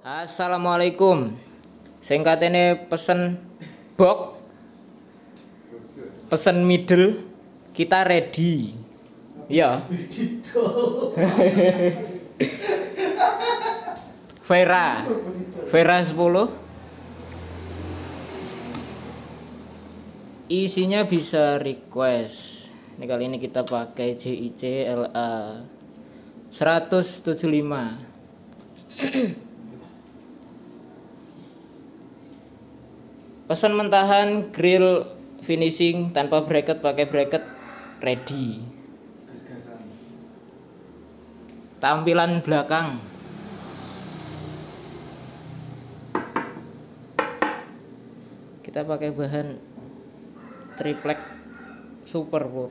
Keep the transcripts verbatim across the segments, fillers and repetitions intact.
Assalamualaikum. Sing katene pesen box, pesen middle, kita ready. Ya. Vera. Vera sepuluh. Isinya bisa request. Ini kali ini kita pakai J I C L A seratus tujuh puluh lima. Pesan mentahan grill finishing tanpa bracket, pakai bracket, ready. Tampilan belakang. Kita pakai bahan triplek super pur.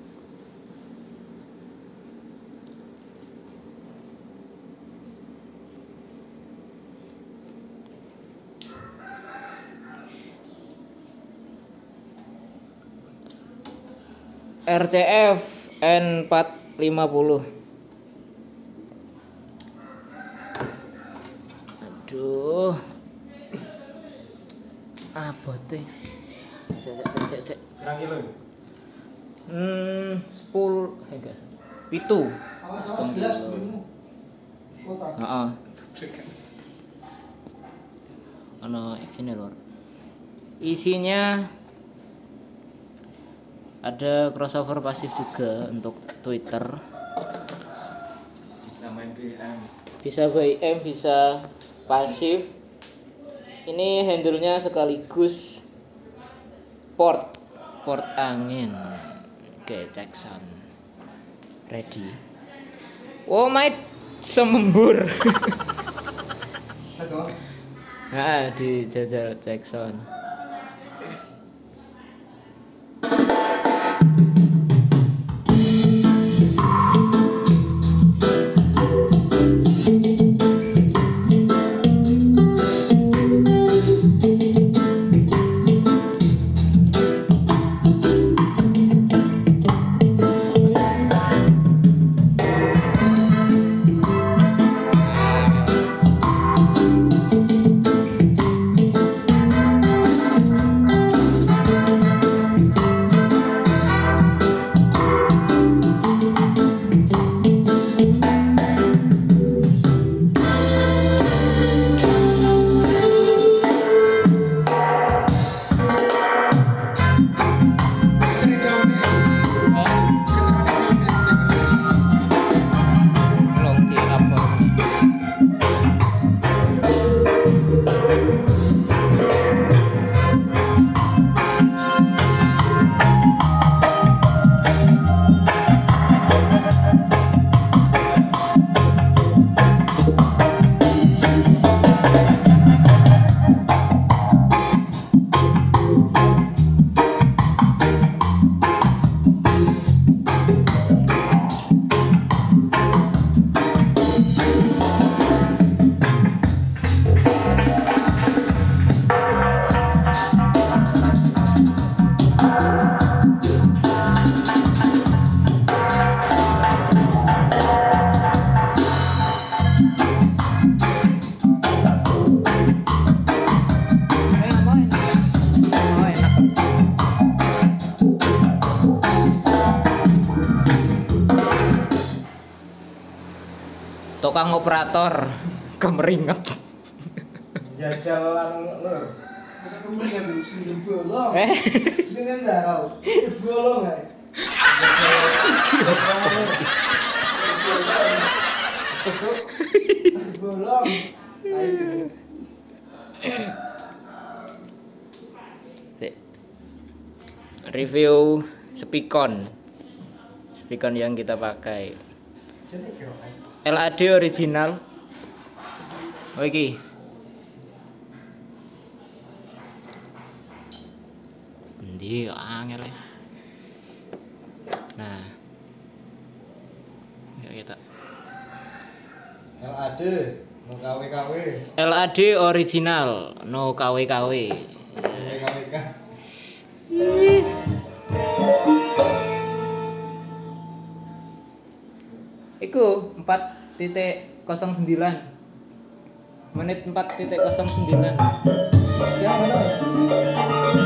R C F N empat lima nol. Aduh. Abote. Sek sek sek sek sek. Berapa kilo? Hmm, sepuluh enggak. Pitu. Awas awas gelas minum. Kota. Heeh. Ono sini lor. Isinya ada crossover pasif juga untuk Twitter. Bisa main B M. Bisa B M, bisa pasif. Ini handle-nya sekaligus port, port angin. Oke, cek sound. Ready. Oh my, semembur. Cocok. Nah, di jajal cek sound. Tukang operator kemeringet. Jajal lur. Bisa kemringan dulu sini bolong. Eh, Sini enggak kau. Bolong enggak? Bolong. review Spicon. Spicon yang kita pakai. L A D original. Oh iki. Endi angel. Nah. Yuk kita. L A D, no K W K W. L A D original, no K W K W. K W K. Iku empat titik nol sembilan. Menit empat titik nol sembilan. Ya benar.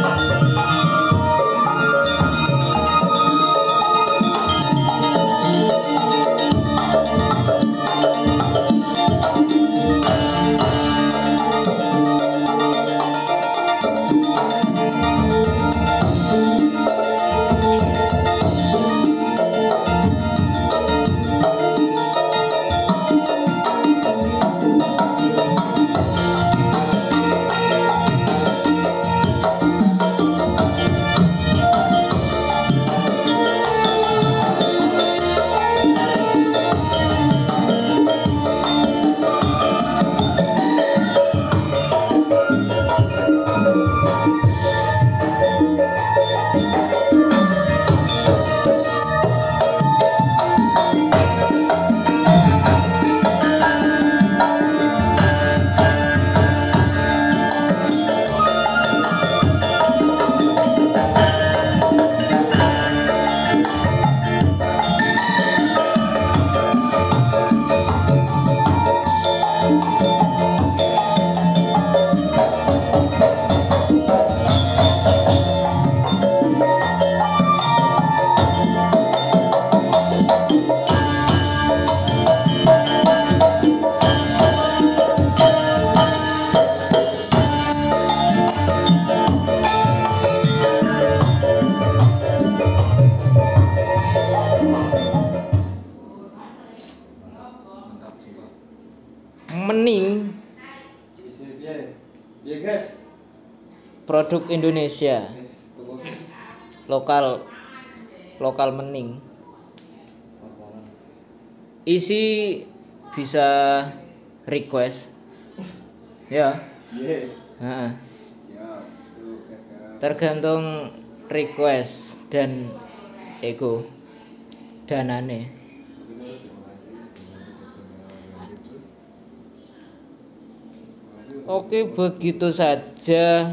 Mantap sumpah. Mening Isi piye? Piye guys? produk Indonesia, Guys, tuku lokal lokal mening. apa-apa. Isi bisa request. Ya. Piye? Heeh. Siap. Tuh guys sekarang. Tergantung request dan ego danane. Oke, begitu saja.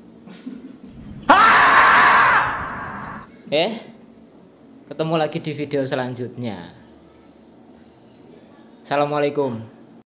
Eh, ketemu lagi di video selanjutnya. Assalamualaikum.